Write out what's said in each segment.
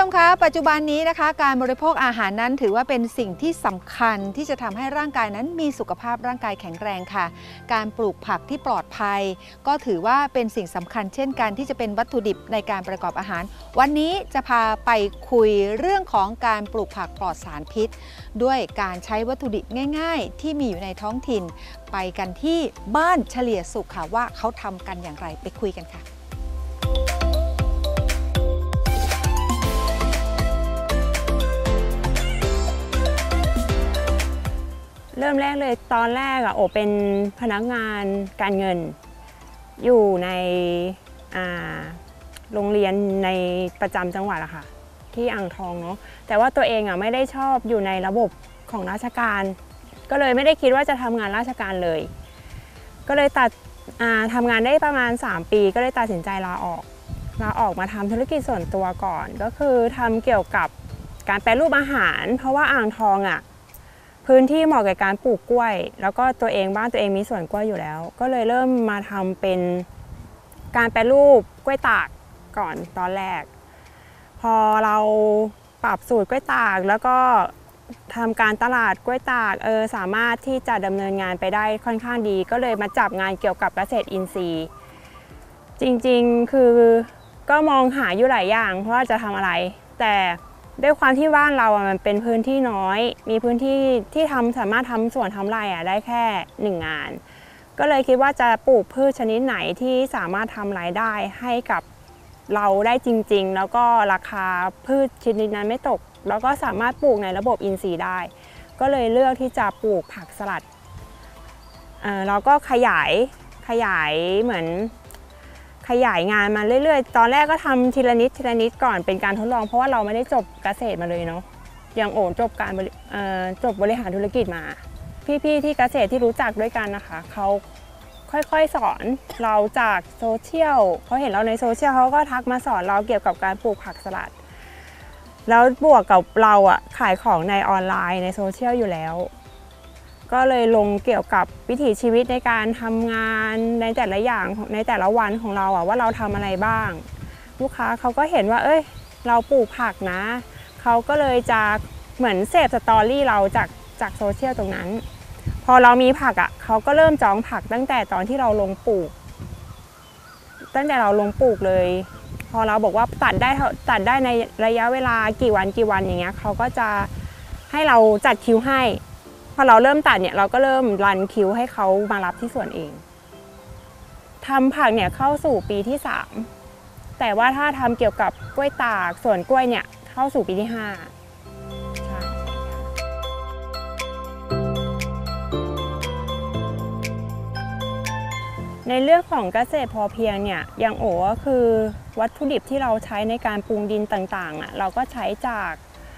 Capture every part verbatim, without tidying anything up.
คะปัจจุบันนี้นะคะการบริโภคอาหารนั้นถือว่าเป็นสิ่งที่สำคัญที่จะทำให้ร่างกายนั้นมีสุขภาพร่างกายแข็งแรงค่ะการปลูกผักที่ปลอดภัยก็ถือว่าเป็นสิ่งสำคัญเช่นกันที่จะเป็นวัตถุดิบในการประกอบอาหารวันนี้จะพาไปคุยเรื่องของการปลูกผักปลอดสารพิษด้วยการใช้วัตถุดิบง่ายๆที่มีอยู่ในท้องถิ่นไปกันที่บ้านเฉลี่ยสุขค่ะว่าเขาทำกันอย่างไรไปคุยกันค่ะเริ่มแรกเลยตอนแรกอะโอเป็นพนักงานการเงินอยู่ในโรงเรียนในประจำจังหวัดอะค่ะที่อ่างทองเนาะแต่ว่าตัวเองอะไม่ได้ชอบอยู่ในระบบของราชการก็เลยไม่ได้คิดว่าจะทำงานราชการเลยก็เลยตัดทำงานได้ประมาณสามปีก็เลยตัดสินใจลาออกลาออกมาทำธุรกิจส่วนตัวก่อนก็คือทำเกี่ยวกับการแปรรูปอาหารเพราะว่าอ่างทองอะพื้นที่เหมาะกับการปลูกกล้วยแล้วก็ตัวเองบ้านตัวเองมีสวนกล้วยอยู่แล้วก็เลยเริ่มมาทำเป็นการแปรรูปกล้วยตากก่อนตอนแรกพอเราปรับสูตรกล้วยตากแล้วก็ทำการตลาดกล้วยตากเออสามารถที่จะดำเนินงานไปได้ค่อนข้างดีก็เลยมาจับงานเกี่ยวกับเกษตรอินทรีย์จริงๆคือก็มองหาอยู่หลายอย่างเพราะว่าจะทำอะไรแต่ด้วยความที่บ้านเราอ่ะมันเป็นพื้นที่น้อยมีพื้นที่ที่ทำสามารถทำสวนทำไร่อ่ะได้แค่หนึ่งงานก็เลยคิดว่าจะปลูกพืชชนิดไหนที่สามารถทำรายได้ให้กับเราได้จริงๆแล้วก็ราคาพืชชนิดนั้นไม่ตกแล้วก็สามารถปลูกในระบบอินทรีย์ได้ก็เลยเลือกที่จะปลูกผักสลัดเอ่อเราก็ขยายขยายเหมือนขยายงานมาเรื่อยๆตอนแรกก็ทำทีละนิดทีละนิดก่อนเป็นการทดลองเพราะว่าเราไม่ได้จบเกษตรมาเลยเนาะอย่างโอนจบการจบบริหารธุรกิจมาพี่ๆที่เกษตรที่รู้จักด้วยกันนะคะเขาค่อยๆสอนเราจากโซเชียลเขาเห็นเราในโซเชียลเขาก็ทักมาสอนเราเกี่ยวกับการปลูกผักสลัดแล้วบวกกับเราอ่ะขายของในออนไลน์ในโซเชียลอยู่แล้วก็เลยลงเกี่ยวกับวิถีชีวิตในการทำงานในแต่ละอย่างในแต่ละวันของเราอะว่าเราทำอะไรบ้างลูกค้าเขาก็เห็นว่าเอ้ยเราปลูกผักนะเขาก็เลยจะเหมือนเสพสตอรี่เราจากจากโซเชียลตรงนั้นพอเรามีผักอะเขาก็เริ่มจองผักตั้งแต่ตอนที่เราลงปลูกตั้งแต่เราลงปลูกเลยพอเราบอกว่าตัดได้ตัดได้ในระยะเวลากี่วันกี่วันอย่างเงี้ยเขาก็จะให้เราจัดคิวให้พอเราเริ่มตัดเนี่ยเราก็เริ่มรันคิวให้เขามารับที่สวนเองทำผักเนี่ยเข้าสู่ปีที่สามแต่ว่าถ้าทำเกี่ยวกับกล้วยตากสวนกล้วยเนี่ยเข้าสู่ปีที่ห้าใช่ในเรื่องของเกษตรพอเพียงเนี่ยอย่างโอ๋ก็คือวัตถุดิบที่เราใช้ในการปรุงดินต่างๆอ่ะเราก็ใช้จาก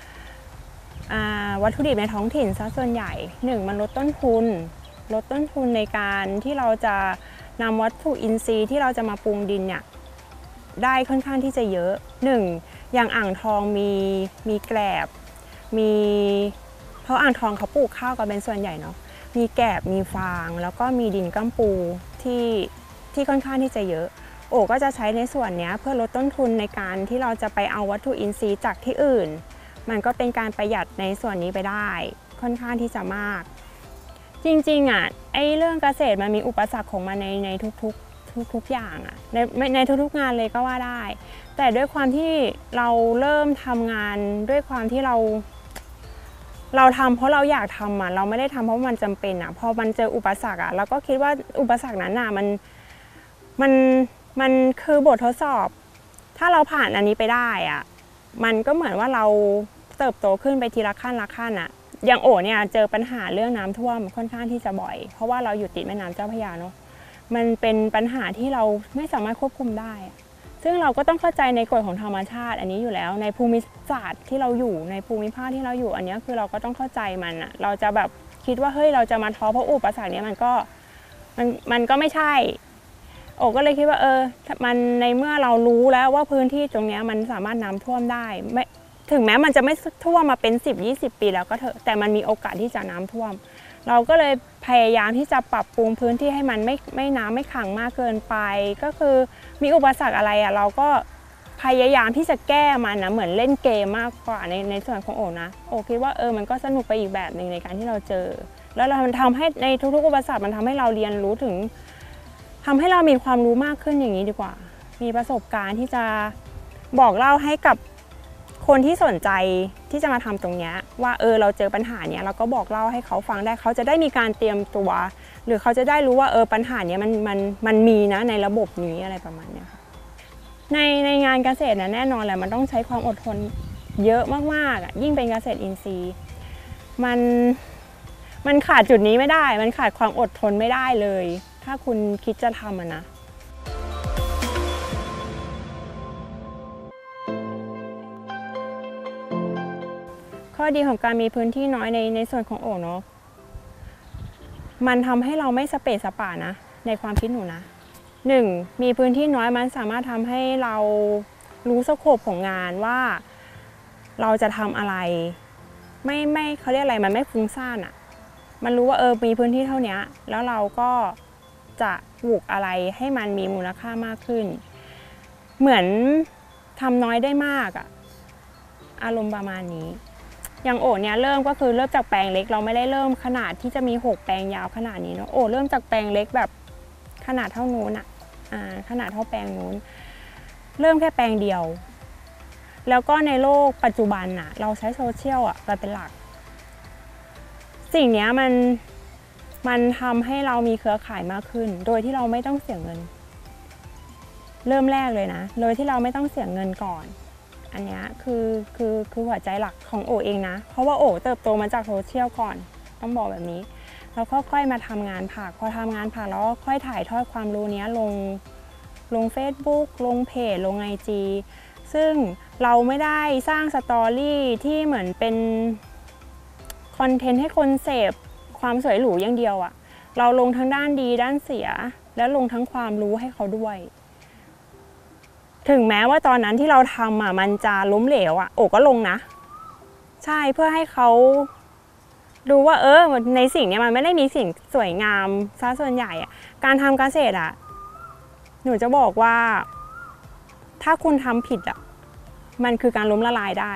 วัตถุดิบในท้องถิ่นซะส่วนใหญ่หนึ่งมันลดต้นทุนลดต้นทุนในการที่เราจะนำวัตถุอินทรีย์ที่เราจะมาปรุงดินเนี่ยได้ค่อนข้างที่จะเยอะหนึ่งอย่างอ่างทองมีมีแกลบมีเพราะอ่างทองเขาปลูกข้าวกันเป็นส่วนใหญ่เนาะมีแกลบมีฟางแล้วก็มีดินก้ำปูที่ที่ค่อนข้างที่จะเยอะโอ้ก็จะใช้ในส่วนนี้เพื่อลดต้นทุนในการที่เราจะไปเอาวัตถุอินทรีย์จากที่อื่นมันก็เป็นการประหยัดในส่วนนี้ไปได้ค่อนข้างที่จะมากจริงๆอ่ะไอ้เรื่องเกษตรมันมีอุปสรรคของมันในในทุกๆทุกๆอย่างอ่ะในในทุกๆงานเลยก็ว่าได้แต่ด้วยความที่เราเริ่มทำงานด้วยความที่เราเราทำเพราะเราอยากทำอ่ะเราไม่ได้ทำเพราะมันจำเป็นอ่ะพอมันเจออุปสรรคอ่ะเราก็คิดว่าอุปสรรคนั้นอ่ะมันมันมันคือบททดสอบถ้าเราผ่านอันนี้ไปได้อ่ะมันก็เหมือนว่าเราเติบโตขึ้นไปทีละขั้นละขั้นอะอย่างโอ๋เนี่ยเจอปัญหาเรื่องน้ำท่วมค่อนข้างที่จะบ่อยเพราะว่าเราอยู่ติดแม่น้ำเจ้าพระยาเนาะมันเป็นปัญหาที่เราไม่สามารถควบคุมได้ซึ่งเราก็ต้องเข้าใจในกฎของธรรมชาติอันนี้อยู่แล้วในภูมิศาสตร์ที่เราอยู่ในภูมิภาคที่เราอยู่อันนี้คือเราก็ต้องเข้าใจมันอะเราจะแบบคิดว่าเฮ้ยเราจะมาท้อเพราะอุปสรรคนี้มันก็มันมันก็ไม่ใช่โอ้ก็เลยคิดว่าเออมันในเมื่อเรารู้แล้วว่าพื้นที่ตรงนี้มันสามารถน้ำท่วมได้ไม่ถึงแม้มันจะไม่ท่วมมาเป็น สิบ ยี่สิบ ปีแล้วก็เถอะแต่มันมีโอกาสที่จะน้ำท่วมเราก็เลยพยายามที่จะปรับปรุงพื้นที่ให้มันไม่ไม่น้ำไม่ขังมากเกินไปก็คือมีอุปสรรคอะไรอ่ะเราก็พยายามที่จะแก้มันนะเหมือนเล่นเกมมากกว่าในในส่วนของโอนะโอคิดว่าเออมันก็สนุกไปอีกแบบหนึ่งในการที่เราเจอแล้วเราทำให้ในทุกๆอุปสรรคมันทำให้เราเรียนรู้ถึงทำให้เรามีความรู้มากขึ้นอย่างนี้ดีกว่ามีประสบการณ์ที่จะบอกเล่าให้กับคนที่สนใจที่จะมาทำตรงนี้ว่าเออเราเจอปัญหาเนี้ยเราก็บอกเล่าให้เขาฟังได้เขาจะได้มีการเตรียมตัวหรือเขาจะได้รู้ว่าเออปัญหาเนี้ยมันมันมันมีนะในระบบนี้อะไรประมาณเนี้ยค่ะในในงานเกษตรนะแน่นอนแหละมันต้องใช้ความอดทนเยอะมากๆอ่ะยิ่งเป็นเกษตรอินทรีย์มันมันขาดจุดนี้ไม่ได้มันขาดความอดทนไม่ได้เลยถ้าคุณคิดจะทำอะนะข้อดีของการมีพื้นที่น้อยในในส่วนของโอ่งเนาะมันทำให้เราไม่สเปซสปะนะในความคิดหนูนะหนึ่งมีพื้นที่น้อยมันสามารถทำให้เรารู้สโคปของงานว่าเราจะทำอะไรไม่ไม่เขาเรียกอะไรมันไม่ฟุ้งซ่านอะมันรู้ว่าเออมีพื้นที่เท่านี้แล้วเราก็จะปลูกอะไรให้มันมีมูลค่ามากขึ้นเหมือนทำน้อยได้มากอะอารมณ์ประมาณนี้อย่างโอ่เนี้ยเริ่มก็คือเริ่มจากแปลงเล็กเราไม่ได้เริ่มขนาดที่จะมีหกแปลงยาวขนาดนี้เนาะโอ่เริ่มจากแปลงเล็กแบบขนาดเท่านู้นอะอ่าขนาดเท่าแปลงนู้นเริ่มแค่แปลงเดียวแล้วก็ในโลกปัจจุบันอะเราใช้โซเชียลอะเป็นหลักสิ่งนี้มันมันทำให้เรามีเครือข่ายมากขึ้นโดยที่เราไม่ต้องเสียเงินเริ่มแรกเลยนะโดยที่เราไม่ต้องเสียเงินก่อนอันนี้คือคือคือหัวใจหลักของโอเองนะเพราะว่าโอเติบโตมาจากโซเชียลก่อนต้องบอกแบบนี้แล้วก็ค่อยมาทำงานผักพอทำงานผักแล้วก็ค่อยถ่ายทอดความรู้นี้ลงลง Facebook ลงเพจลง ไอ จี ซึ่งเราไม่ได้สร้างสตอรี่ที่เหมือนเป็นคอนเทนต์ให้คนเสพความสวยหรูอย่างเดียวอะเราลงทั้งด้านดีด้านเสียแล้วลงทั้งความรู้ให้เขาด้วยถึงแม้ว่าตอนนั้นที่เราทำอ่ะมันจะล้มเหลวอ่ะโอ้ก็ลงนะใช่เพื่อให้เขาดูว่าเออในสิ่งนี้มันไม่ได้มีสิ่งสวยงามซะส่วนใหญ่อ่ะการทำเกษตรอ่ะหนูจะบอกว่าถ้าคุณทำผิดอ่ะมันคือการล้มละลายได้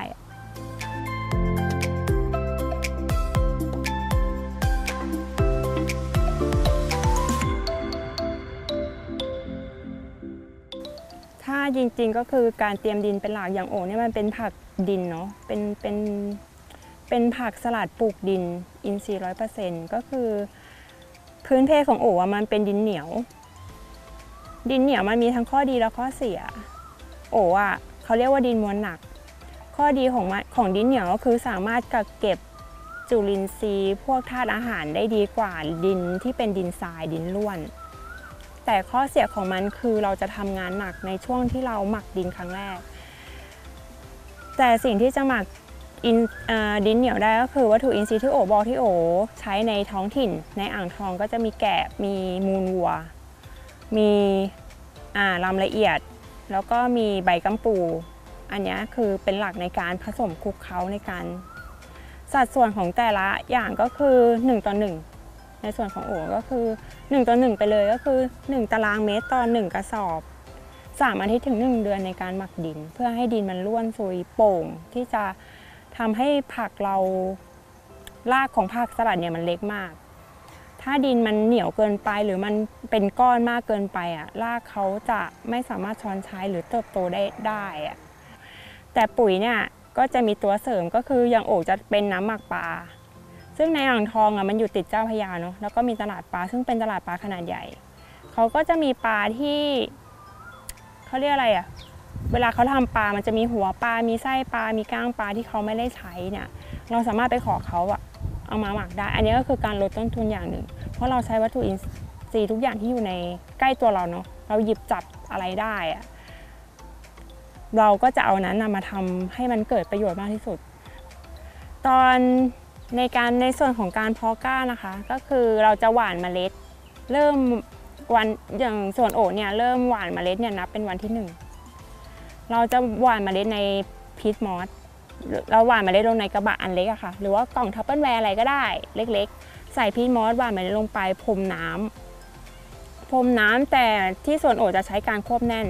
ถ้าจริงๆก็คือการเตรียมดินเป็นหลักอย่างโอ่เนี่ยมันเป็นผักดินเนาะเป็นเป็นเป็นผักสลัดปลูกดินอินทรีย์ร้อยเปอร์เซ็นต์ก็คือพื้นเพของโอ่มันเป็นดินเหนียวดินเหนียวมันมีทั้งข้อดีและข้อเสียโอ่อะเขาเรียกว่าดินมวลหนักข้อดีของของดินเหนียวก็คือสามารถกักเก็บจุลินทรีย์พวกธาตุอาหารได้ดีกว่าดินที่เป็นดินทรายดินร่วนแต่ข้อเสียของมันคือเราจะทำงานหนักในช่วงที่เราหมักดินครั้งแรกแต่สิ่งที่จะหมักดินเหนียวได้ก็คือวัตถุอินทรีย์ที่โอบอกที่โอใช้ในท้องถิ่นในอ่างทองก็จะมีแกะมีมูลวัวมีลำละเอียดแล้วก็มีใบกัมปูอันนี้คือเป็นหลักในการผสมคลุกเคล้าในการสัดส่วนของแต่ละอย่างก็คือหนึ่งต่อหนึ่งในส่วนของโอ่ก็คือหนึ่งต่อหนึ่งไปเลยก็คือหนึ่งตารางเมตรต่อหนึ่งกระสอบสามอาทิตย์ถึงหนึ่งเดือนในการหมักดินเพื่อให้ดินมันร่วนซุยโป่งที่จะทำให้ผักเรารากของผักสลัดเนี่ยมันเล็กมากถ้าดินมันเหนียวเกินไปหรือมันเป็นก้อนมากเกินไปอ่ะรากเขาจะไม่สามารถช้อนใช้หรือเติบโตได้ได้อ่ะแต่ปุ๋ยเนี่ยก็จะมีตัวเสริมก็คืออย่างโอ่จะเป็นน้ำหมักปลาซึ่งในอ่างทองอ่ะมันอยู่ติดเจ้าพระยาเนาะแล้วก็มีตลาดปลาซึ่งเป็นตลาดปลาขนาดใหญ่เขาก็จะมีปลาที่เขาเรียกอะไรอ่ะเวลาเขาทำปลามันจะมีหัวปลามีไส้ปลามีก้างปลาที่เขาไม่ได้ใช้เนี่ยเราสามารถไปขอเขาอ่ะเอามาหมักได้อันนี้ก็คือการลดต้นทุนอย่างหนึ่งเพราะเราใช้วัตถุอินทรีย์ทุกอย่างที่อยู่ในใกล้ตัวเราเนาะเราหยิบจับอะไรได้อ่ะเราก็จะเอานั้นมาทำให้มันเกิดประโยชน์มากที่สุดตอนในการในส่วนของการเพาะกล้านะคะก็คือเราจะหว่านเมล็ดเริ่มวันอย่างส่วนโอ่เนี่ยเริ่มหว่านเมล็ดเนี่ยนับเป็นวันที่หนึ่งเราจะหว่านเมล็ดในพีชมอสเราหว่านเมล็ดลงในกระบะอันเล็กอะค่ะหรือว่ากล่องทัพเปิลแวร์อะไรก็ได้เล็กๆใส่พีชมอสหว่านเมล็ดลงไปพรมน้ำพรมน้ำแต่ที่ส่วนโอ่จะใช้การควบแน่น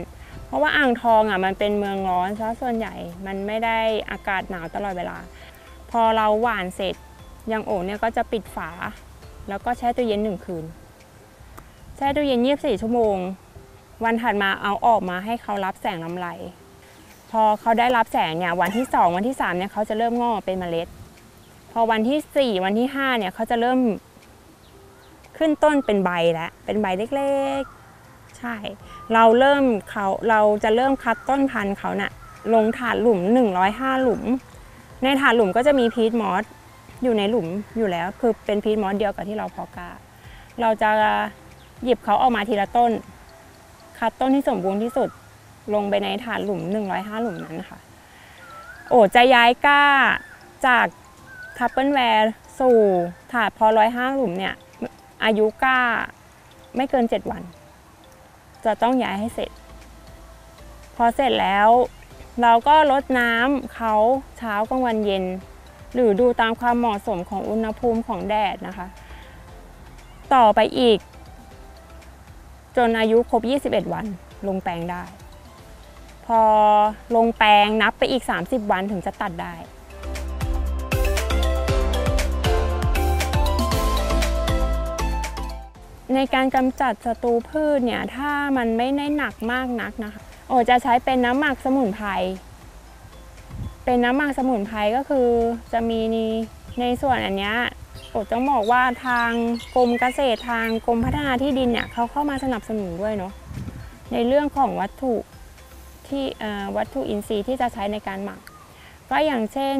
เพราะว่าอ่างทองอ่ะมันเป็นเมืองร้อนซะส่วนใหญ่มันไม่ได้อากาศหนาวตลอดเวลาพอเราหว่านเสร็จยังโอ่งเนี่ยก็จะปิดฝาแล้วก็แช่ตู้เย็นหนึ่งคืนแช่ตู้เย็นยี่สิบสี่ชั่วโมงวันถัดมาเอาออกมาให้เขารับแสงลำไรพอเขาได้รับแสงเนี่ยวันที่สองวันที่สามเนี่ยเขาจะเริ่มงอกเป็นเมล็ดพอวันที่สี่วันที่ห้าเนี่ยเขาจะเริ่มขึ้นต้นเป็นใบแล้วเป็นใบเล็กๆใช่เราเริ่มเขาเราจะเริ่มคัดต้นพันธุ์เขาน่ะลงถาดหลุมหนึ่งร้อยห้าหลุมในถาดหลุมก็จะมีพีชมอสอยู่ในหลุมอยู่แล้วคือเป็นพีชมอสเดียวกับที่เราเพาะกล้าเราจะหยิบเขาออกมาทีละต้นคัดต้นที่สมบูรณ์ที่สุดลงไปในถาดหลุมหนึ่งร้อยห้าหลุมนั้นค่ะโอ้จะย้ายกล้าจากทัพเปิลแวร์สู่ถาดพอร้อยห้าหลุมเนี่ยอายุกล้าไม่เกินเจ็ดวันจะต้องย้ายให้เสร็จพอเสร็จแล้วเราก็รดน้ำเขาเช้ากลางวันเย็นหรือดูตามความเหมาะสมของอุณหภูมิของแดดนะคะต่อไปอีกจนอายุครบยี่สิบเอ็ดวันลงแปลงได้พอลงแปลงนับไปอีกสามสิบวันถึงจะตัดได้ในการกำจัดศัตรูพืชเนี่ยถ้ามันไม่ได้หนักมากนักนะคะโอ้จะใช้เป็นน้ำหมักสมุนไพรเป็นน้ำหมักสมุนไพรก็คือจะมีในส่วนอันเนี้ยโอ้ต้องบอกว่าทางกรมเกษตรทางกรมพัฒนาที่ดินเนี่ยเขาเข้ามาสนับสนุนด้วยเนาะในเรื่องของวัตถุที่วัตถุอินทรีย์ที่จะใช้ในการหมักก็อย่างเช่น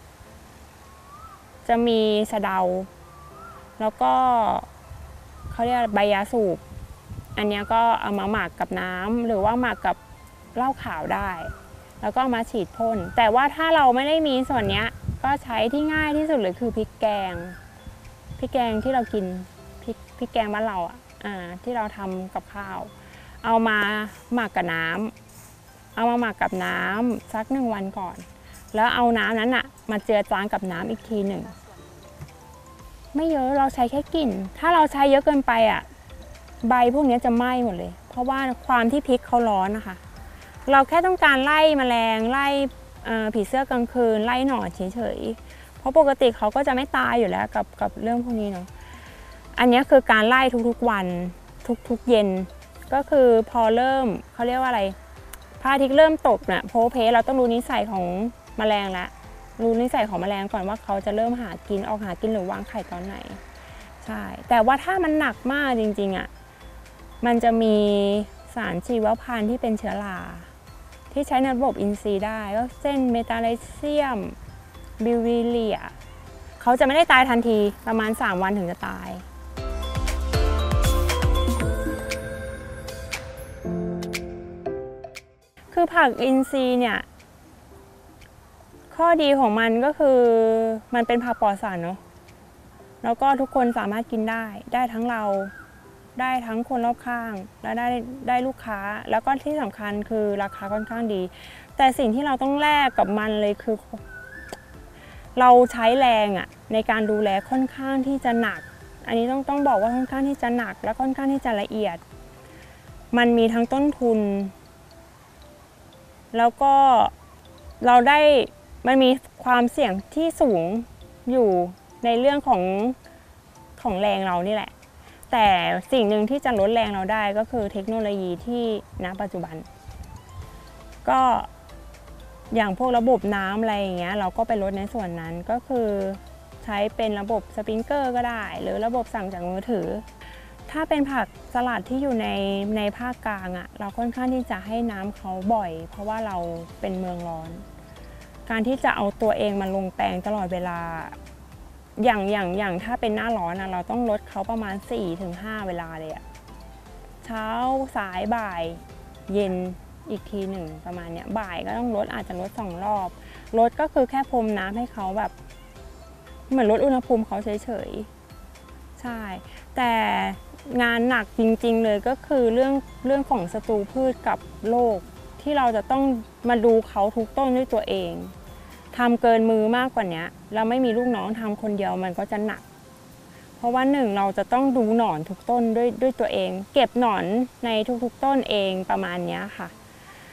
จะมีสะเดาแล้วก็เขาเรียกใบยาสูบอันนี้ก็เอามาหมักกับน้ำหรือว่าหมักกับเหล้าขาวได้แล้วก็มาฉีดพ่นแต่ว่าถ้าเราไม่ได้มีส่วนนี้ก็ใช้ที่ง่ายที่สุดเลยคือพริกแกงพริกแกงที่เรากินพริกพริกแกงบ้านเราอ่ะที่เราทำกับข้าวเอามาหมักกับน้ำเอามาหมักกับน้ำสักหนึ่งวันก่อนแล้วเอาน้ำนั้นอ่ะมาเจือจางกับน้ำอีกทีหนึ่งไม่เยอะเราใช้แค่กลิ่นถ้าเราใช้เยอะเกินไปอ่ะใบพวกนี้จะไหม้หมดเลยเพราะว่าความที่พริกเขาร้อนนะคะเราแค่ต้องการไล่แมลงไล่ผีเสื้อกลางคืนไล่หนอนเฉยๆเพราะปกติเขาก็จะไม่ตายอยู่แล้วกับกับเรื่องพวกนี้เนาะอันนี้คือการไล่ทุกๆวันทุกๆเย็นก็คือพอเริ่มเขาเรียกว่าอะไรพระอาทิตย์เริ่มตกเนี่ยโพเพเราต้องรู้นิสัยของแมลงแล้วรู้นิสัยของแมลงก่อนว่าเขาจะเริ่มหากินออกหากินหรือวางไข่ตอนไหนใช่แต่ว่าถ้ามันหนักมากจริงๆอ่ะมันจะมีสารชีวพันธุ์ที่เป็นเชื้อราที่ใช้ในระบบอินทรีย์ได้ก็เช่นเมตาไลเซียมบิววิเลียเขาจะไม่ได้ตายทันทีประมาณสามวันถึงจะตายคือผักอินทรีย์เนี่ยข้อดีของมันก็คือมันเป็นผักปลอดสารเนาะแล้วก็ทุกคนสามารถกินได้ได้ทั้งเราได้ทั้งคนรอบข้างและได้ได้ลูกค้าแล้วก็ที่สำคัญคือราคาค่อนข้างดีแต่สิ่งที่เราต้องแลกกับมันเลยคือเราใช้แรงอะในการดูแลค่อนข้างที่จะหนักอันนี้ต้องต้องบอกว่าค่อนข้างที่จะหนักและค่อนข้างที่จะละเอียดมันมีทั้งต้นทุนแล้วก็เราได้มันมีความเสี่ยงที่สูงอยู่ในเรื่องของของแรงเรานี่แหละแต่สิ่งหนึ่งที่จะลดแรงเราได้ก็คือเทคโนโลยีที่ณปัจจุบันก็อย่างพวกระบบน้ำอะไรอย่างเงี้ยเราก็ไปลดในส่วนนั้นก็คือใช้เป็นระบบสปริงเกอร์ก็ได้หรือระบบสั่งจากมือถือถ้าเป็นผักสลัดที่อยู่ในในภาคกลางอ่ะเราค่อนข้างที่จะให้น้ำเขาบ่อยเพราะว่าเราเป็นเมืองร้อนการที่จะเอาตัวเองมาลงแปลงตลอดเวลาอย่างอย่างอย่างถ้าเป็นหน้าร้อนนะเราต้องลดเขาประมาณ สี่ถึงห้า เวลาเลยอะเช้าสายบ่ายเย็นอีกทีหนึ่งประมาณเนี้ยบ่ายก็ต้องลดอาจจะลดสองรอบลดก็คือแค่พรมน้ำให้เขาแบบเหมือนลดอุณหภูมิเขาเฉยๆใช่แต่งานหนักจริงๆเลยก็คือเรื่องเรื่องของศัตรูพืชกับโรคที่เราจะต้องมาดูเขาทุกต้นด้วยตัวเองทำเกินมือมากกว่านี้แล้วไม่มีลูกน้องทำคนเดียวมันก็จะหนักเพราะว่าหนึ่งเราจะต้องดูหนอนทุกต้นด้วยด้วยตัวเองเก็บหนอนในทุกๆต้นเองประมาณนี้ค่ะ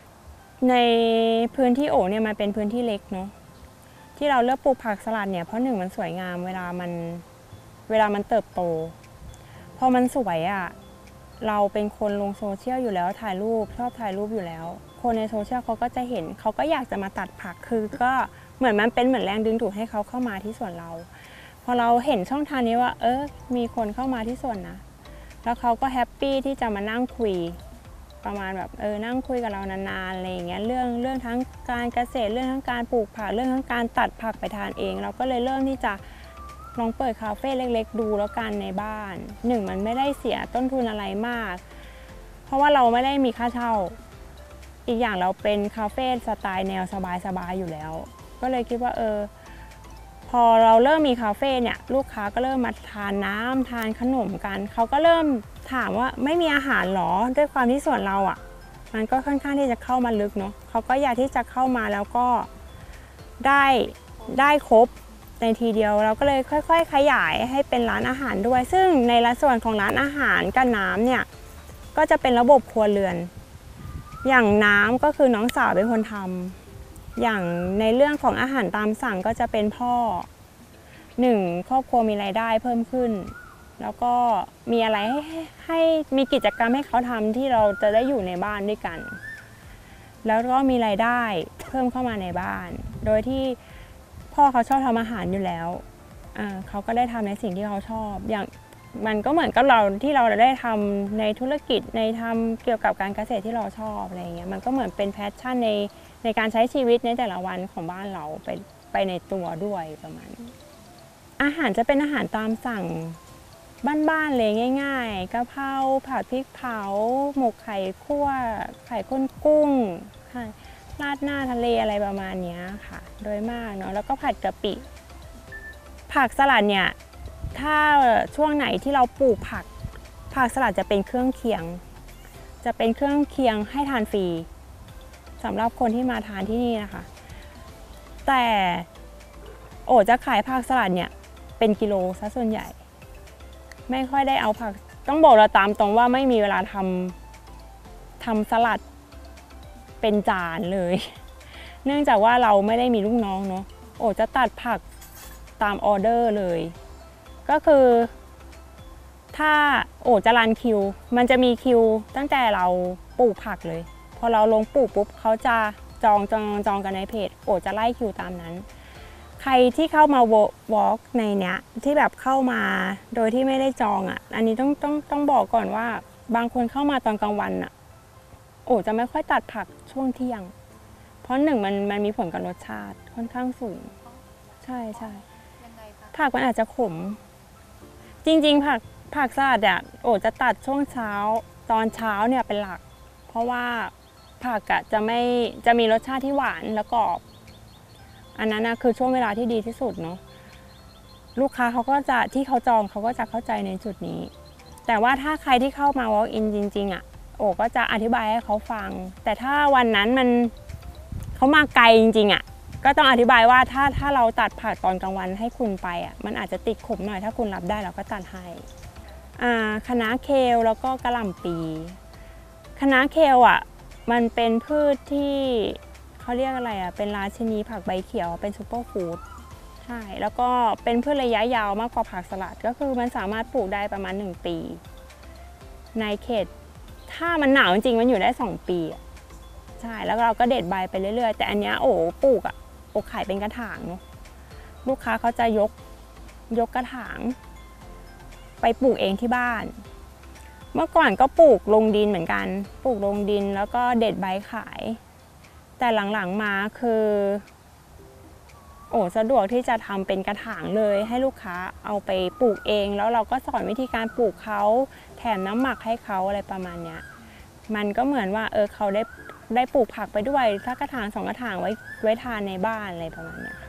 ในพื้นที่โอ่เนี่ยมันเป็นพื้นที่เล็กเนาะที่เราเลือกปลูกผักสลัดเนี่ยเพราะหนึ่งมันสวยงามเวลามันเวลามันเติบโตพอมันสวยอะ่ะเราเป็นคนลงโซเชียลอยู่แล้วถ่ายรูปชอบถ่ายรูปอยู่แล้วคนในโซเชียลเขาก็จะเห็นเขาก็อยากจะมาตัดผักคือก็เหมือนมันเป็นเหมือนแรงดึงดูดให้เขาเข้ามาที่สวนเราพอเราเห็นช่องทางนี้ว่าเออมีคนเข้ามาที่สวนนะแล้วเขาก็แฮปปี้ที่จะมานั่งคุยประมาณแบบเออนั่งคุยกับเรานานๆอะไรอย่างเงี้ยเรื่องเรื่องทั้งการเกษตรเรื่องทั้งการปลูกผักเรื่องทั้งการตัดผักไปทานเองเราก็เลยเริ่มที่จะลองเปิดคาเฟ่เล็กๆดูแล้วกันในบ้านหนึ่งมันไม่ได้เสียต้นทุนอะไรมากเพราะว่าเราไม่ได้มีค่าเช่าอีกอย่างเราเป็นคาเฟ่สไตล์แนวสบายๆอยู่แล้วก็เลยคิดว่าเออพอเราเริ่มมีคาเฟ่เนี่ยลูกค้าก็เริ่มมาทานน้ำทานขนมกันเขาก็เริ่มถามว่าไม่มีอาหารหรอด้วยความที่ส่วนเราอ่ะมันก็ค่อนข้างที่จะเข้ามาลึกเนาะเขาก็อยากที่จะเข้ามาแล้วก็ได้ได้ครบในทีเดียวเราก็เลยค่อยๆขยายให้เป็นร้านอาหารด้วยซึ่งในส่วนของร้านอาหารกับน้ำเนี่ยก็จะเป็นระบบครัวเรือนอย่างน้ำก็คือน้องสาวเป็นคนทำอย่างในเรื่องของอาหารตามสั่งก็จะเป็นพ่อหนึ่งครอบครัวมีรายได้เพิ่มขึ้นแล้วก็มีอะไรให้ให้มีกิจกรรมให้เขาทำที่เราจะได้อยู่ในบ้านด้วยกันแล้วก็มีรายได้เพิ่มเข้ามาในบ้านโดยที่พ่อเขาชอบทำอาหารอยู่แล้วเขาก็ได้ทำในสิ่งที่เขาชอบอย่างมันก็เหมือนกับเราที่เราได้ทำในธุรกิจในทำเกี่ยวกับการเกษตรที่เราชอบอะไรเงี้ยมันก็เหมือนเป็นแพชชั่นในในการใช้ชีวิตในแต่ละวันของบ้านเราไปไปในตัวด้วยประมาณนี้อาหารจะเป็นอาหารตามสั่งบ้านๆเลยง่ายๆกะเพราผัดพริกเผาหมกไข่คั่วไข่ข้นกุ้งราดหน้าทะเลอะไรประมาณนี้ค่ะโดยมากเนาะแล้วก็ผัดกะปิผักสลัดเนี่ยถ้าช่วงไหนที่เราปลูกผักผักสลัดจะเป็นเครื่องเคียงจะเป็นเครื่องเคียงให้ทานฟรีสำหรับคนที่มาทานที่นี่นะคะแต่โอ้จะขายผักสลัดเนี่ยเป็นกิโลซะส่วนใหญ่ไม่ค่อยได้เอาผักต้องบอกเราตามตรงว่าไม่มีเวลาทำทำสลัดเป็นจานเลยเนื่องจากว่าเราไม่ได้มีลูกน้องเนาะโอ้จะตัดผักตามออเดอร์เลยก็คือถ้าโอ้จะรันคิวมันจะมีคิวตั้งแต่เราปลูกผักเลยพอเราลงปลูกปุ๊บเขาจะจองจองจองกันในเพจโอ้จะไล่คิวตามนั้นใครที่เข้ามาวอล์กในเนี้ยที่แบบเข้ามาโดยที่ไม่ได้จองอ่ะอันนี้ต้องต้องต้องบอกก่อนว่าบางคนเข้ามาตอนกลางวันอ่ะโอ้จะไม่ค่อยตัดผักช่วงเที่ยงเพราะหนึ่งมันมันมีผลกับรสชาติค่อนข้างสูงใช่ใช่ผักมันอาจจะขมจริงๆผักผักสลัดอ่ะโอ้จะตัดช่วงเช้าตอนเช้าเนี่ยเป็นหลักเพราะว่าผักอะจะไม่จะมีรสชาติที่หวานและกรอบอันนั้นนะคือช่วงเวลาที่ดีที่สุดเนาะลูกค้าเขาก็จะที่เขาจองเขาก็จะเข้าใจในจุดนี้แต่ว่าถ้าใครที่เข้ามา walk in จริงๆอ่ะโอ้ก็จะอธิบายให้เขาฟังแต่ถ้าวันนั้นมันเขามาไกลจริงๆอ่ะก็ต้องอธิบายว่าถ้าถ้าเราตัดผักตอนกลางวันให้คุณไปอ่ะมันอาจจะติดขมหน่อยถ้าคุณรับได้เราก็ตัดให้คะน้าเคลแล้วก็กะหล่ำปีคะน้าเคลอ่ะมันเป็นพืชที่เขาเรียกอะไรอ่ะเป็นราชินีผักใบเขียวเป็นซูเปอร์ฟู้ดใช่แล้วก็เป็นพืชระยะยาวมากกว่าผักสลัดก็คือมันสามารถปลูกได้ประมาณหนึ่งปีในเขตถ้ามันหนาวจริงๆมันอยู่ได้สองปีอ่ะใช่แล้วเราก็เด็ดใบไปเรื่อยๆแต่อันเนี้ยโอ้ปลูกอ่ะโอ้ขายเป็นกระถางเนาะลูกค้าเขาจะยกยกกระถางไปปลูกเองที่บ้านเมื่อก่อนก็ปลูกลงดินเหมือนกันปลูกลงดินแล้วก็เด็ดใบขายแต่หลังๆมาคือโอ้สะดวกที่จะทำเป็นกระถางเลยให้ลูกค้าเอาไปปลูกเองแล้วเราก็สอนวิธีการปลูกเขาแถมน้ำหมักให้เขาอะไรประมาณเนี้ยมันก็เหมือนว่าเออเขาได้ได้ปลูกผักไปด้วยถ้ากระถางสองกระถางไว้ไว้ทานในบ้านอะไรประมาณเนี้ย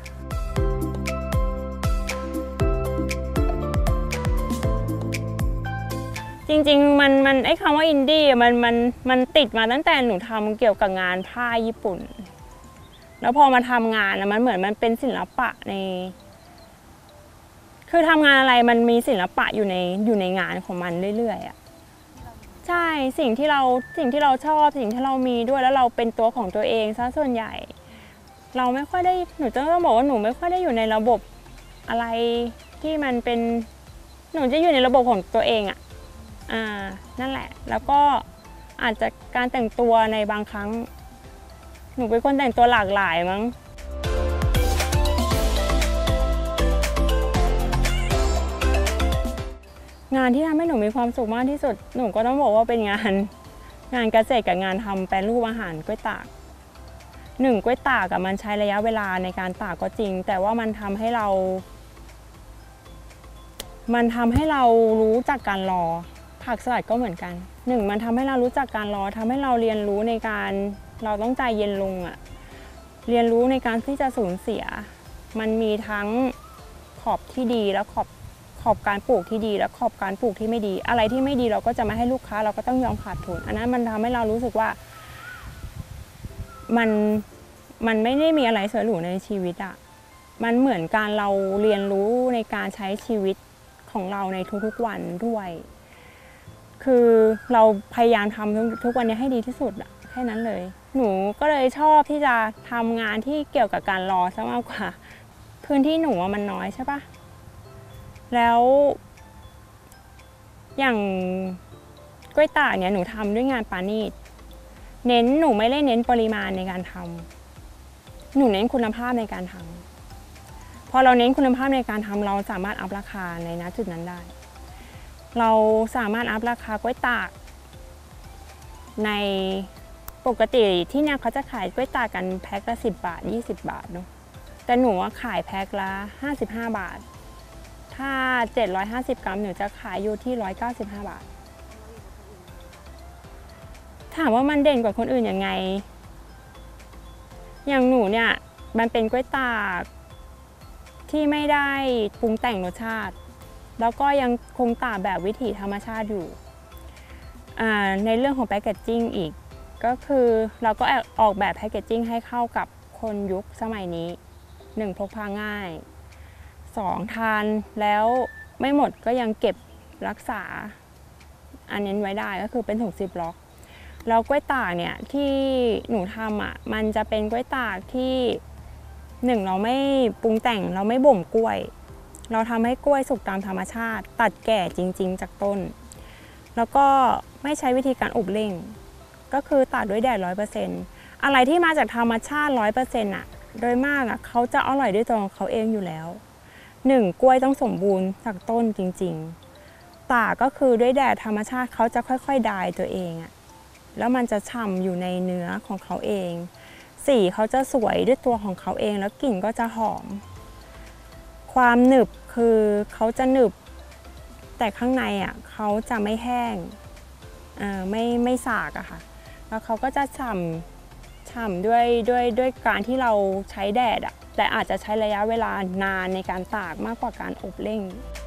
จริงๆมันมันไอ้คำว่าอินดี้มันมันมันติดมาตั้งแต่หนูทำเกี่ยวกับงานผ้าญี่ปุ่นแล้วพอมาทำงานมันเหมือนมันเป็นศิลปะในคือทำงานอะไรมันมีศิลปะอยู่ในอยู่ในงานของมันเรื่อยๆอ่ะใช่สิ่งที่เราสิ่งที่เราชอบสิ่งที่เรามีด้วยแล้วเราเป็นตัวของตัวเองซะส่วนใหญ่เราไม่ค่อยได้หนูจะต้องบอกว่าหนูไม่ค่อยได้อยู่ในระบบอะไรที่มันเป็นหนูจะอยู่ในระบบของตัวเองอ่ะอ่านั่นแหละแล้วก็อาจจะการแต่งตัวในบางครั้งหนูเป็นคนแต่งตัวหลากหลายมั้งงานที่ทำให้หนูมีความสุขมากที่สุดหนูก็ต้องบอกว่าเป็นงานงานเกษตรกับงานทำแปรรูปอาหารกล้วยตากหนึ่งกล้วยตากอะมันใช้ระยะเวลาในการตากก็จริงแต่ว่ามันทำให้เรา มันทำให้เรารู้จักการรอผักสลัดก็เหมือนกันหนึ่งมันทำให้เรารู้จักการรอทำให้เราเรียนรู้ในการเราต้องใจเย็นลงอะเรียนรู้ในการที่จะสูญเสียมันมีทั้งขอบที่ดีและขอบขอบการปลูกที่ดีและขอบการปลูกที่ไม่ดีอะไรที่ไม่ดีเราก็จะไม่ให้ลูกค้าเราก็ต้องยอมขาดทุนอันนั้นมันทำให้เรารู้สึกว่ามันมันไม่ได้มีอะไรสวยหรูในชีวิตอะมันเหมือนการเราเรียนรู้ในการใช้ชีวิตของเราในทุกๆวันด้วยคือเราพยายามทำทุกวันนี้ให้ดีที่สุดอะแค่นั้นเลยหนูก็เลยชอบที่จะทำงานที่เกี่ยวกับการรอซะมากกว่าพื้นที่หนูมันน้อยใช่ปะแล้วอย่างกล้วยตากเนี่ยหนูทำด้วยงานปาณีตเน้นหนูไม่ได้เน้นปริมาณในการทำหนูเน้นคุณภาพในการทำพอเราเน้นคุณภาพในการทำเราสามารถอัพราคาในณจุดนั้นได้เราสามารถอัพราคากล้วยตากในปกติที่เนี่ยเขาจะขายกล้วยตากกันแพ็คละสิบบาทยี่สิบบาทเนาะแต่หนูขายแพ็คละห้าสิบห้าบาทถ้าเจ็ดร้อยห้าสิบกรัมหนูจะขายอยู่ที่หนึ่งร้อยเก้าสิบห้าบาทถามว่ามันเด่นกว่าคนอื่นยังไงอย่างหนูเนี่ยมันเป็นกล้วยตากที่ไม่ได้ปรุงแต่งรสชาติแล้วก็ยังคงตากแบบวิถีธรรมชาติอยู่ในเรื่องของแพคเกจจิ้งอีกก็คือเราก็ออกแบบแพคเกจจิ้งให้เข้ากับคนยุคสมัยนี้หนึ่งพกพาง่ายสองทานแล้วไม่หมดก็ยังเก็บรักษาอันนี้ไว้ได้ก็คือเป็นถุงซิปล็อกแล้วกล้วยตากเนี่ยที่หนูทำอ่ะมันจะเป็นกล้วยตากที่หนึ่งเราไม่ปรุงแต่งเราไม่บ่มกล้วยเราทำให้กล้วยสุกตามธรรมชาติตัดแก่จริงๆจากต้นแล้วก็ไม่ใช้วิธีการอบเร่งก็คือตัดด้วยแดดร้อยเปอร์เซ็นต์อะไรที่มาจากธรรมชาติร้อยเปอร์เซ็นต์อ่ะโดยมากอ่ะเขาจะอร่อยด้วยตัวของเขาเองอยู่แล้วหนึ่งกล้วยต้องสมบูรณ์จากต้นจริงๆตากก็คือด้วยแดดธรรมชาติเขาจะค่อยๆดายตัวเองอ่ะแล้วมันจะฉ่ำอยู่ในเนื้อของเขาเองสีเขาจะสวยด้วยตัวของเขาเองแล้วกลิ่นก็จะหอมความหนึบคือเขาจะหนึบแต่ข้างในอ่ะเขาจะไม่แห้งไม่ไม่สากอะค่ะแล้วเขาก็จะฉ่ำฉ่ำด้วยด้วยด้วยการที่เราใช้แดดอะแต่อาจจะใช้ระยะเวลานานในการตากมากกว่าการอบเร่ง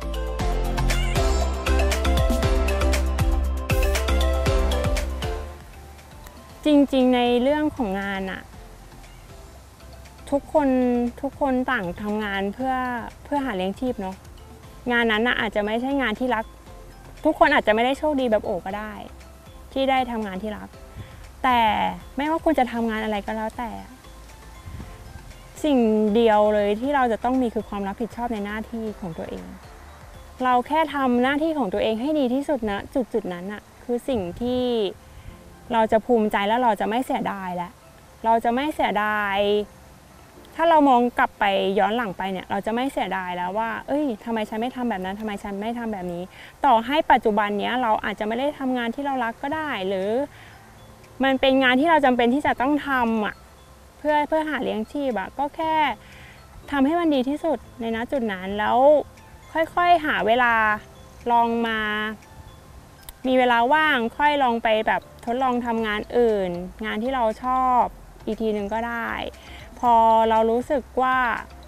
จริงๆในเรื่องของงานอะทุกคนทุกคนต่างทำงานเพื่อเพื่อหาเลี้ยงชีพเนาะงานนั้นนะอาจจะไม่ใช่งานที่รักทุกคนอาจจะไม่ได้โชคดีแบบโอก็ได้ที่ได้ทำงานที่รักแต่ไม่ว่าคุณจะทำงานอะไรก็แล้วแต่สิ่งเดียวเลยที่เราจะต้องมีคือความรับผิดชอบในหน้าที่ของตัวเองเราแค่ทำหน้าที่ของตัวเองให้ดีที่สุดนะจุดจุดนั้นอะคือสิ่งที่เราจะภูมิใจและเราจะไม่เสียดายแล้วเราจะไม่เสียดายถ้าเรามองกลับไปย้อนหลังไปเนี่ยเราจะไม่เสียดายแล้วว่าเอ้ยทำไมฉันไม่ทำแบบนั้นทำไมฉันไม่ทำแบบนี้ต่อให้ปัจจุบันเนี้ยเราอาจจะไม่ได้ทำงานที่เรารักก็ได้หรือมันเป็นงานที่เราจำเป็นที่จะต้องทำอ่ะเพื่อเพื่อหาเลี้ยงชีพอะก็แค่ทำให้มันดีที่สุดในณจุดนั้นแล้วค่อยๆหาเวลาลองมามีเวลาว่างค่อยลองไปแบบทดลองทำงานอื่นงานที่เราชอบอีกทีหนึ่งก็ได้พอเรารู้สึกว่า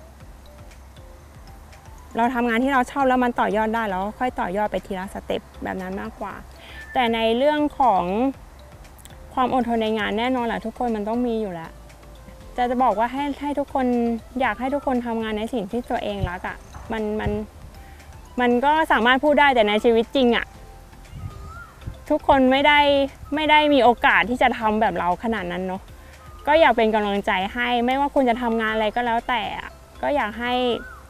เราทำงานที่เราชอบแล้วมันต่อยอดได้แล้วค่อยต่อยอดไปทีละสเต็ปแบบนั้นมากกว่าแต่ในเรื่องของความอดทนในงานแน่นอนแหละทุกคนมันต้องมีอยู่แล้วจะจะบอกว่าให้ให้ทุกคนอยากให้ทุกคนทำงานในสิ่งที่ตัวเองรักอ่ะมันมันมันก็สามารถพูดได้แต่ในชีวิตจริงอ่ะทุกคนไม่ได้ไม่ได้มีโอกาสที่จะทำแบบเราขนาดนั้นเนาะก็อยากเป็นกำลังใจให้ไม่ว่าคุณจะทำงานอะไรก็แล้วแต่ก็อยากให้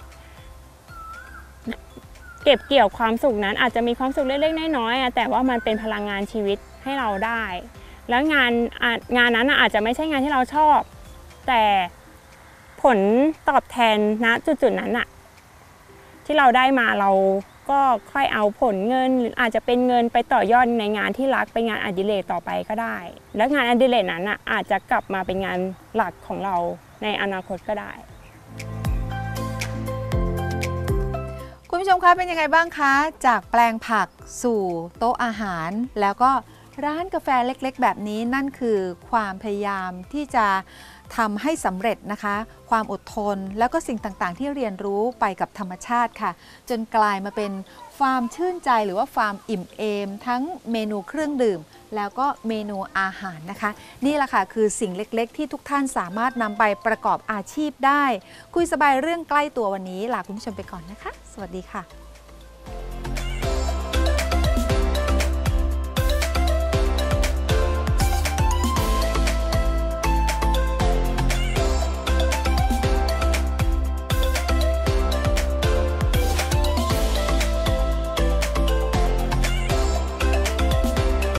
เก็บเกี่ยวความสุขนั้นอาจจะมีความสุขเล็กๆน้อยๆแต่ว่ามันเป็นพลังงานชีวิตให้เราได้แล้วงานงานนั้นอาจจะไม่ใช่งานที่เราชอบแต่ผลตอบแทนณจุดๆนั้นอะที่เราได้มาเราก็ค่อยเอาผลเงินหรืออาจจะเป็นเงินไปต่อยอดในงานที่รักเป็นงานอดิเรกต่อไปก็ได้แล้วงานอดิเรกนั้นอะอาจจะกลับมาเป็นงานหลักของเราในอนาคตก็ได้คุณผู้ชมคะเป็นยังไงบ้างคะจากแปลงผักสู่โต๊ะอาหารแล้วก็ร้านกาแฟเล็กๆแบบนี้นั่นคือความพยายามที่จะทำให้สำเร็จนะคะความอดทนแล้วก็สิ่งต่างๆที่เรียนรู้ไปกับธรรมชาติค่ะจนกลายมาเป็นฟาร์มชื่นใจหรือว่าฟาร์มอิ่มเอมทั้งเมนูเครื่องดื่มแล้วก็เมนูอาหารนะคะนี่แหละค่ะคือสิ่งเล็กๆที่ทุกท่านสามารถนำไปประกอบอาชีพได้คุยสบายเรื่องใกล้ตัววันนี้ลาคุณผู้ชมไปก่อนนะคะสวัสดีค่ะ